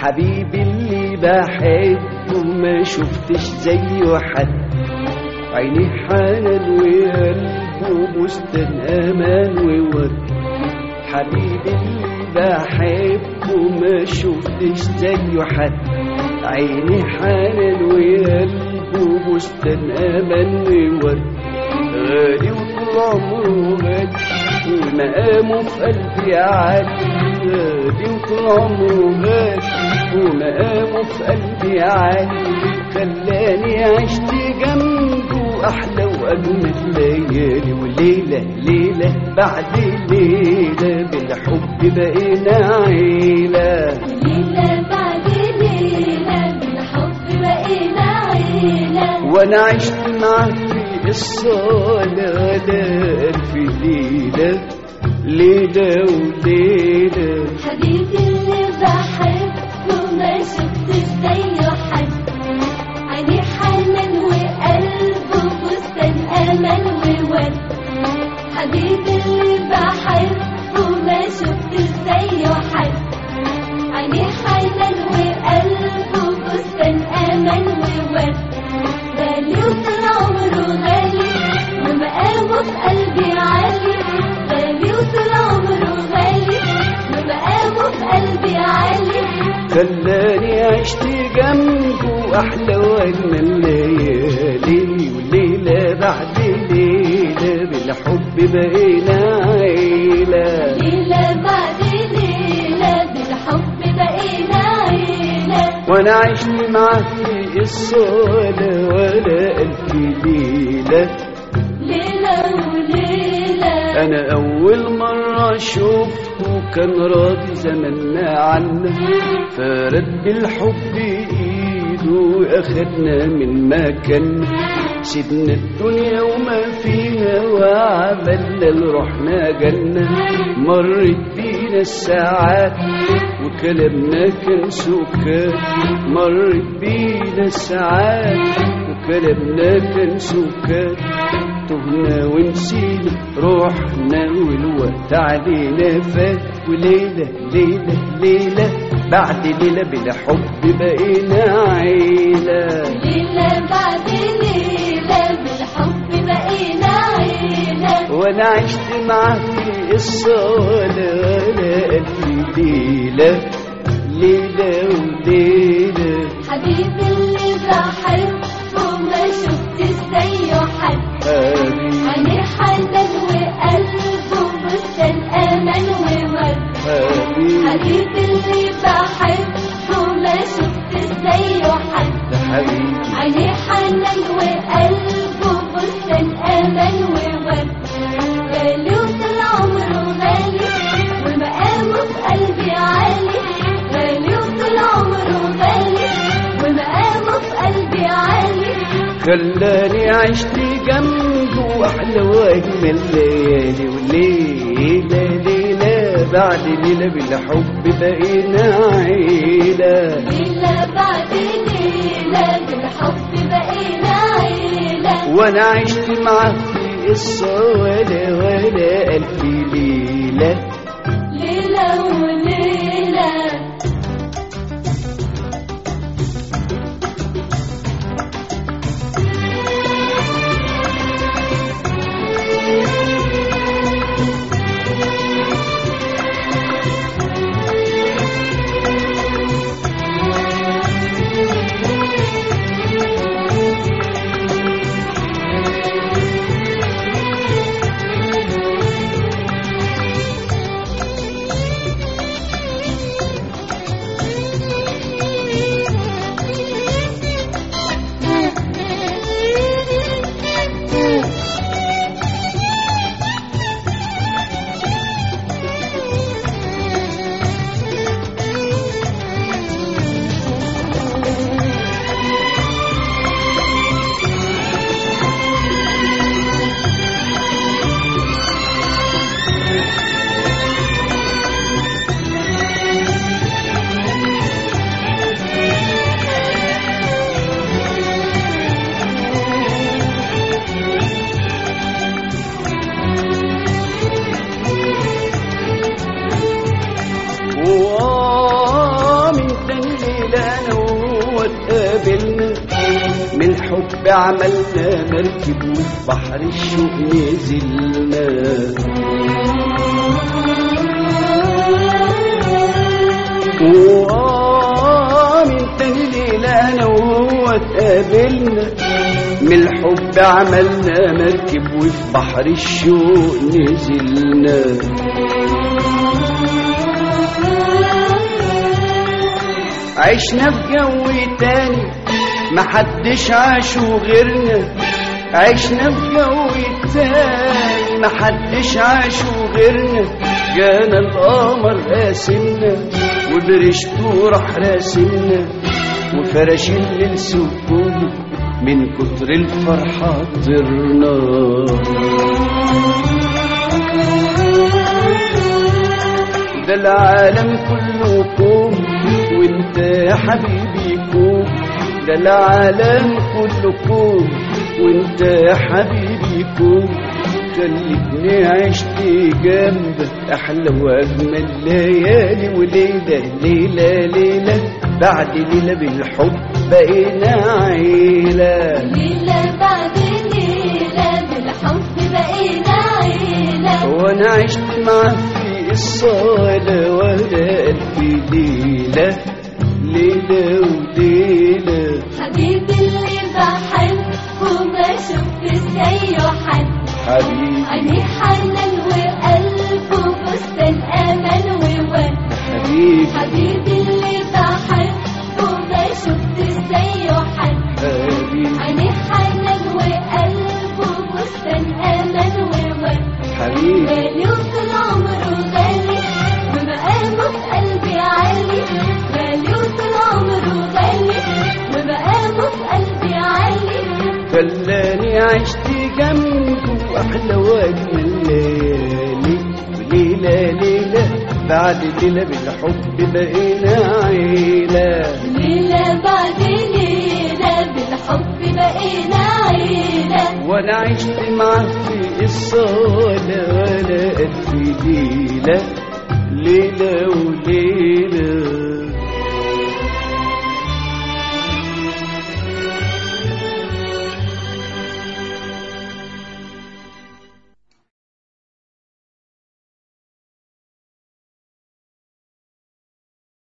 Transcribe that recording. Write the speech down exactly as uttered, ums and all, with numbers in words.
حبيبي اللي بحبه ما شفتش زيه حد، عيني حنان وقلبه بستان امان وورد. حبيبي اللي بحبه ما شفتش زيه حد، عيني حنان وقلبه بستان امان وورد. غالي وطول عمره غالي ومقامه في قلبي عالي، غالي وطول عمره غالي ومقامه في قلبي عالي. خلاني عشت جنبه أحلى وأجمل ليالي، وليلة ليلة بعد ليلة بالحب بقينا عيلة، ليلة بعد ليلة بالحب بقينا عيلة. وأنا عشت معاك في الصالة ألف ليلة، ليلة وليلة. حبيبي اللي بحبه ما شفتش زيه حد، عيني حنان وقلبه بستان أمل وورد. حبيبي اللي بحبه ما شفتش زيه حد، عيني حنان وقلبه بستان أمل وورد. غالي وطول عمره غالي ومقامه في قلبي عالي، غالي وطول عمره غالي ومقامه في قلبي عالي. خلاني عشت جنبه أحلى وأجمل ليالي، وليلة بعد ليلة بالحب بقينا عيلة، ليلة بعد ليلة بالحب بقينا عيلة. وأنا عشت معاك في الصالة ولا ألف ليلة، ليلة وليلة. أنا أول مرة شوفته كان راضي زماننا عنا، فرد بالحب إيده وأخدنا من مكان. سيبنا الدنيا وما فيها وعملنا لروحنا جنة. مرت بينا الساعات وكلامنا كان سكات، مرت بينا الساعات وكلامنا كان سكات. تهنا ونسينا روحنا والوقت علينا فات، وليلة ليلة ليلة بعد ليلة بالحب بقينا عيلة، ليلة بعد ليلة بالحب بقينا عيلة. وانا عشت معاه في الصالة ولا ألف ليلة، ليلة وليلة. حبيبي اللي بحبه ما شفتش زيه حد، عيني حنان وقلبه بستان أمل وورد. حبيبي اللي بحبه ما شفتش زيه حد، عيني حنان وقلبه بستان أمل وورد. غالي وطول عمره غالي ومقامه في قلبي عالي، غالي وطول عمره غالي ومقامه في قلبي عالي. خلاني عشت جنبه أحلى وأجمل ليالي، وليلة ليلة بعد ليلة بالحب بقينا عيلة، ليلة بعد ليلة بالحب بقينا عيلة. وأنا عشت معاه في الصالة ولا ألف ليلة، ليلة وليلة. من الحب عملنا مركب وفي بحر الشوق نزلنا. وآه من تاني ليلة أنا وهو اتقابلنا، من الحب عملنا مركب وفي بحر الشوق نزلنا. عشنا في جو تاني محدش عاشوا غيرنا، عشنا في جو تاني محدش عاشوا غيرنا. جانا القمر قاسمنا وبرشته راح راسمنا، وفرش الليل سكون من كتر الفرحة طرنا. ده العالم كله كوم وانت يا حبيبي كوم، ده العالم كله كوم وانت يا حبيبي كوم. خليتني عشت جنبك احلى واجمل ليالي وليله ليله ليله بعد ليله بالحب بقينا عيله. ليلة بعد ليلة بالحب بقينا عيلة. وانا عشت معاك في الصاله ولا الف ليله ليله وليله. حبيبي اللي بحبه ما شفت زيه حد، حبيبي عينيه حنان وقلبه بستان امل وود. حبيبي حبيبي اللي بحبه ما شفت زيه حد، حبيبي عينيه حنان وقلبه بستان امل وود. حبيبي غالي وطول عمره غالي ومقامه في قلبي عالي، غالي وطول عمره غالي ومقامه في قلبي عالي. خلاني عشت جنبه احلى واجمل ليالي وليله ليله بعد ليله بالحب بقينا عيله. ليلة بعد ليلة بالحب بقينا عيلة. وانا عشت معاه في الصاله ولا الف ليله ليله وليله.